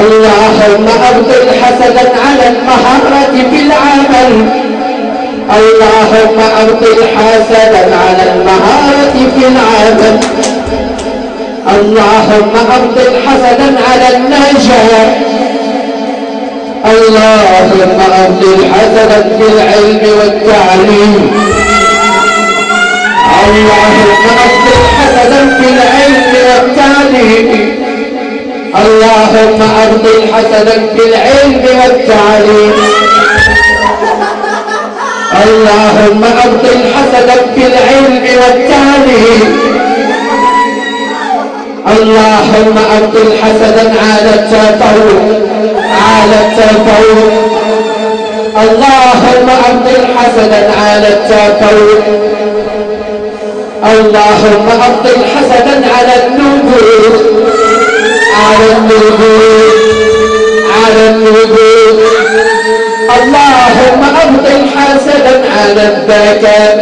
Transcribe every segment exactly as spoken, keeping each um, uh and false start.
اللهم أبطل حسدا على المهارة في العمل. اللهم أبطل حسدا على المهارة في العمل. اللهم أبطل حسدا على النجاح. اللهم أبطل حسدا في العلم والتعليم. اللهم أبطل حسدا في العلم والتعليم. اللهم أبطل حسدا في العلم والتعليم. اللهم أبطل حسدا في العلم والتعليم. اللهم أبطل حسدا على التفوق على التفوق. اللهم أبطل حسدا على التفوق. اللهم أبطل حسدا على النبوغ على النبوغ على النبوغ. اللهم أبطل حسدا على الذكاء.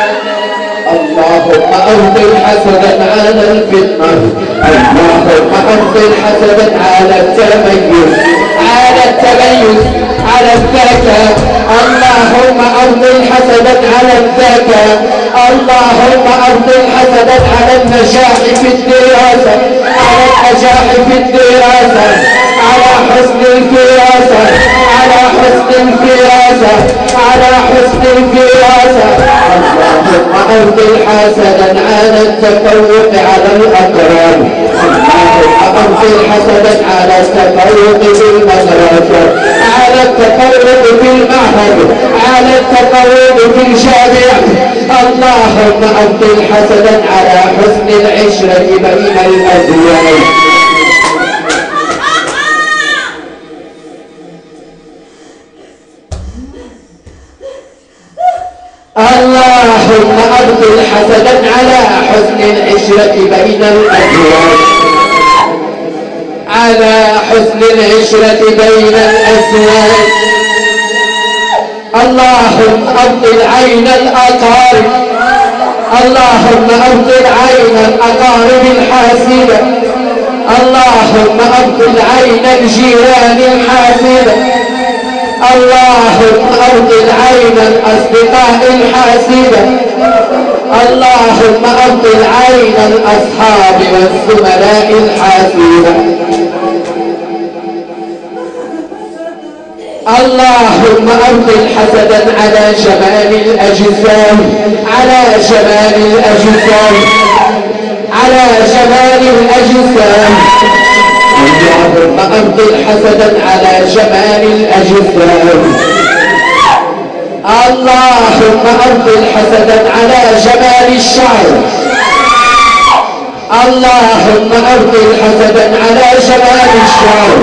اللهم أبطل حسدا على الفتنة. اللهم أبطل حسدا على التميز على التميز على الذكاء. اللهم أبطل حسدا على الذكاء. اللهم أبطل حسدا على النجاح في الدراسة على النجاح في الدراسة على حسن الفراسة على حسن الفراسة على حسن الفراسة. اللهم أبطل حسدا على التفوق على الأقران. اللهم أبطل حسدا على التفوق في المدرسة على التفوق في المعهد على التفوق في الجامعة. اللهم أبطل حسدا على حسن العشرة بين الأزواج. اللهم أبطل حسدا على حسن العشرة بين الأزواج على حسن العشرة بين الأزواج. اللهم أبطل عين الأقارب. اللهم أبطل عين الأقارب الحاسدة. اللهم أبطل عين الجيران الحاسدة. اللهم أبطل عين الأصدقاء الحاسدة. اللهم أبطل عين الأصحاب والزملاء الحاسدة. اللهم أبطل حسدا على جمال الأجسام على جمال الأجسام على جمال الأجسام. اللهم أبطل حسدا على جمال الأجسام. اللهم أبطل حسدا على جمال الشعر. اللهم أبطل حسدا على جمال الشعر.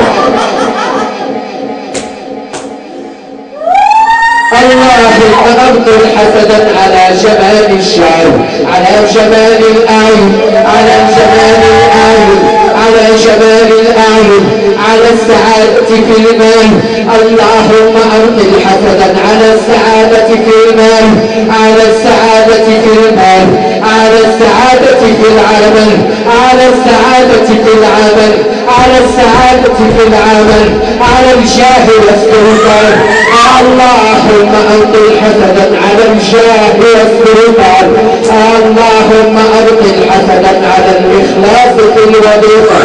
اللهم أبطل حسدا على جمال الشعر على جمال الأعين على جمال الأعين على جمال الأعين على السعادة في المال. اللهم أبطل حسدا على السعادة في المال على السعادة في المال على السعادة في العمل على السعادة في العمل على السعادة في العمل على الجاه والسلطان. اللهم أبطل حسدا على الجاه والسلطان. اللهم أبطل حسدا على الإخلاص في الوظيفة.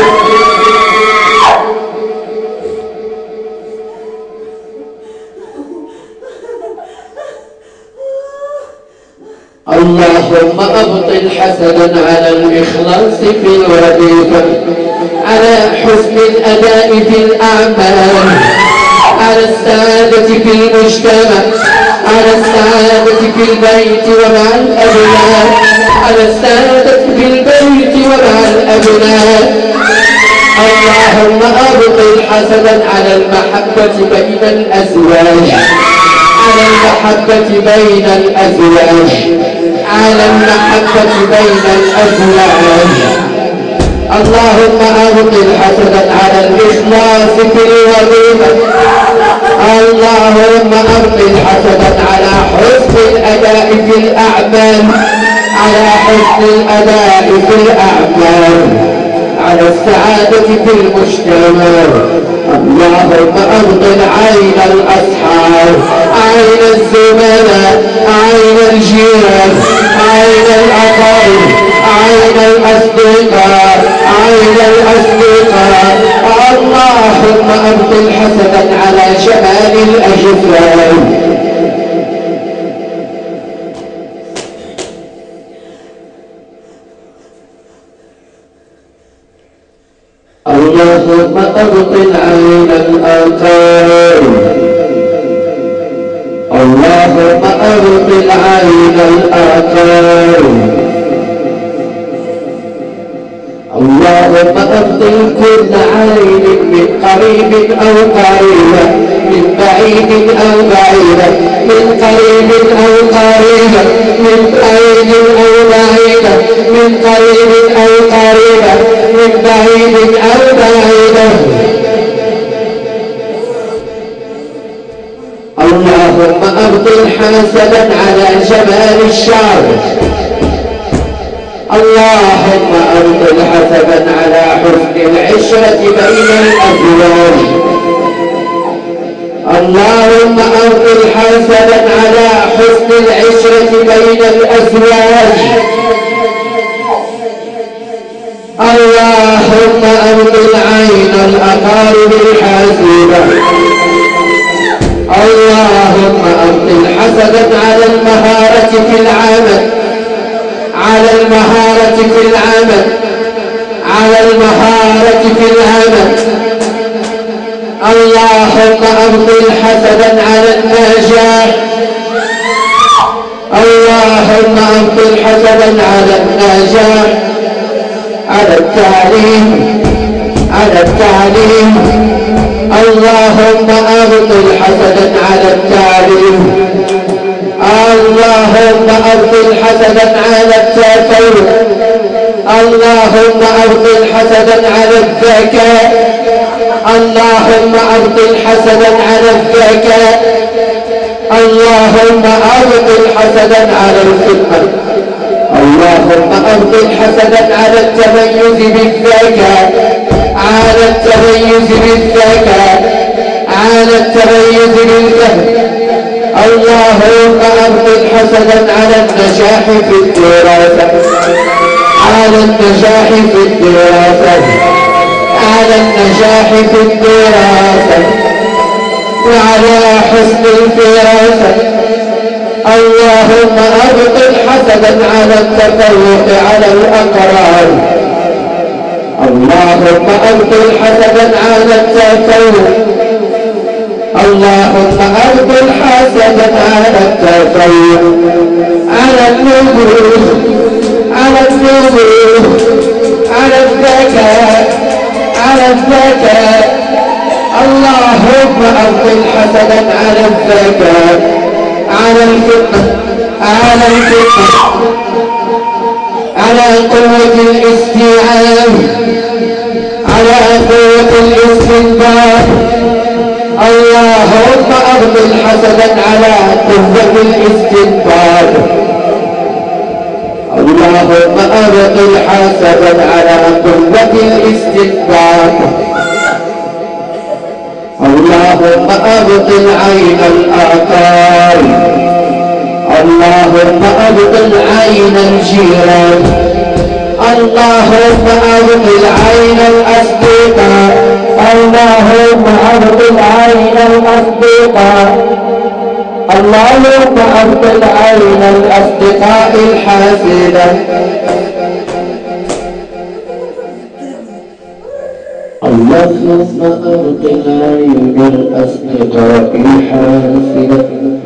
اللهم أبطل حسدا على الإخلاص في الوظيفة على حسن الأداء في الأعمال على السعادة في المجتمع على السعادة في البيت ومع الأبناء على السعادة في البيت ومع الأبناء. اللهم أبطل حسدا على المحبة بين الأزواج على المحبة بين الأزواج على المحبة بين الأزواج. اللهم أبطل حسدا على الإخلاص في الوظيفة. اللهم أبطل حسدا على حسن الأداء في الأعمال على حسن الأداء في الأعمال على السعادة في المجتمع. اللهم أبطل عين الأصحاب، عين الزملاء، عين الجيران، عين الأقارب، عين الأصدقاء، عين الأصدقاء. اللهم أبطل حسدا على شمال الأجفان. اللهم أبطل عين الآثار. اللهم أبطل عين الآثار. اللهم أبطل كل عين من قريب أو قريبة، من بعيد أو بعيدة، من قريب أو قريبة، من بعيد أو بعيدة، من قريب أو قريبة، من بعيد أو بعيدة. اللهم أبطل حسدا على جمال الشعر. اللهم أبطل حسدا على حسن العشرة بين الأزواج. اللهم أبطل حسدا على حسن العشرة بين الأزواج. اللهم أبطل عين الأقارب الحاسدة. اللهم أبطل حسدا على المهارة في العمل، على المهارة في العمل، على المهارة في العمل. اللهم أبطل حسدا على النجاح. اللهم أبطل حسدا على النجاح، على التعليم، على التعليم. اللهم أبطل حسدا على التعليم. اللهم أبطل حسدا على التفوق. اللهم أبطل حسدا على الذكاء. اللهم أبطل حسدا على الذكاء. اللهم أبطل حسدا على الخدمة. اللهم أبطل حسدا على التميز بالذكاء، على التميز بالذكاء، على التميز بالفهم. اللهم أبطل حسدا على النجاح في الدراسة، على النجاح في الدراسة، على النجاح في الدراسة، وعلى حسن الفراسة. اللهم أبطل حسدا على التفوق على الأقران. اللهم أبطل حسدا على التفوق. اللهم أبطل حسدا على التفوق، على النبوغ، على النبوغ، على الذكاء، على الذكاء. اللهم أبطل حسدا على الذكاء، على الفقه، على الفقه، على قوة الاستيعاب، على قوة الاستنباط. اللهم أبطل حسدا على قوة الاستنباط. اللهم أبطل حسدا على قوة الاستنباط. اللهم أبطل عين الآثار. اللهم أبطل عين الجيران. اللهم أبطل عين الأصدقاء. اللهم أبطل عين الأصدقاء. اللهم أبطل عين الأصدقاء الحاسدة. اللهم أبطل عين الأصدقاء الحاسدة.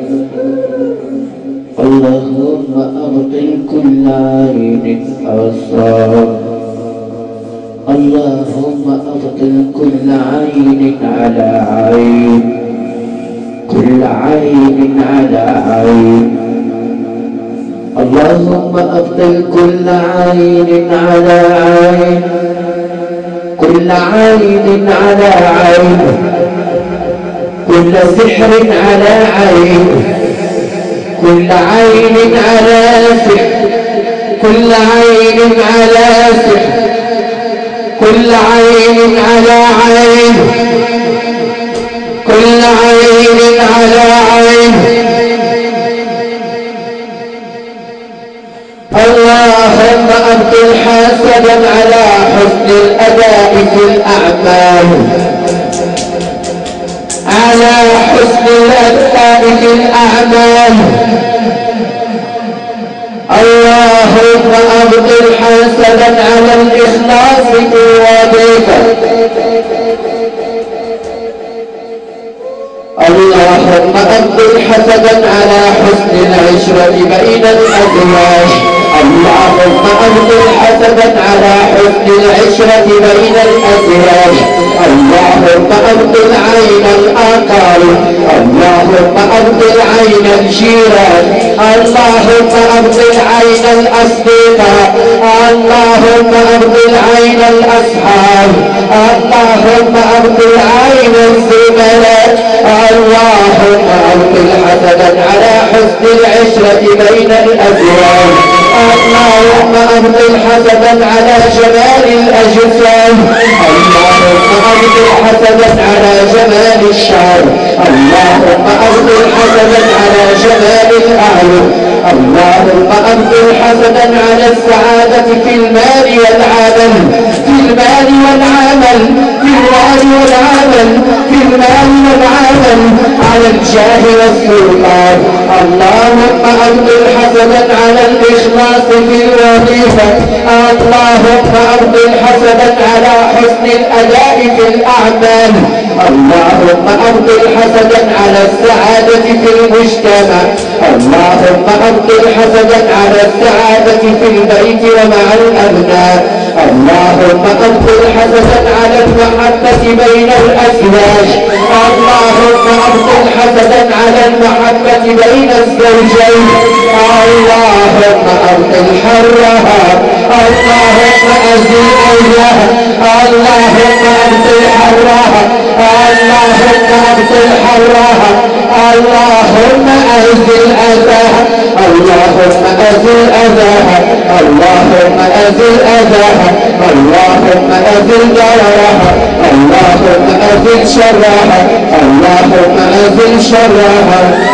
اللهم أبطل كل عين حساد. اللهم أبطل كل عين على عين، كل عين على عين. اللهم أبطل كل عين على عين، كل عين على عين، كل سحر على عين، كل عين على سحر، كل عين على سحر، كل عين على عين كل عين على عين. اللهم أبطل حسدا على حسن الأداء في الأعمال على حسن الأداء في الأعمال. اللهم أبطل حسدا على الإخلاص في الوظيفة. اللهم أبطل حسدا على حسن العشرة بين الأزواج. اللهم أبطل حسدا على حسن العشرة بين الأزواج. اللهم أبطل عين الأقارب. اللهم أبطل عين الجيران. اللهم أبطل عين الأصدقاء. اللهم أبطل عين الأصحاب. اللهم أبطل عين الزملاء. اللهم أبطل حسدا على حسن العشرة بين الأزواج. اللهم أبطل حسدا على جمال الأجسام. اللهم أبطل حسدا على جمال الشعر. اللهم أبطل حسدا على جمال الأعين. اللهم أبطل حسدا على السعادة في المال والعمل في المال والعمل في المال والعمل في المال والعمل على الجاه والسلطان. اللهم أبطل حسدا على الإخلاص في الوظيفة. اللهم أبطل حسدا على حسن الأداء في الأعمال. اللهم أبطل حسدا على السعادة في المجتمع. اللهم أبطل حسدا على السعادة في البيت ومع الأبناء. اللهم أبطل حسدا على المحبة بين الأزواج. اللهم أبطل حسدا على المحبة بين الزوجين. اللهم أبطل حرها. اللهم أزل أذاها. اللهم أبطل حرها. اللهم أبطل حرها. اللهم أزل أذاها. اللهم أزل أذاها. اللهم أزل أذاها. اللهم أزل ضررها. اللهم أزل شرها. اللهم أزل شرها.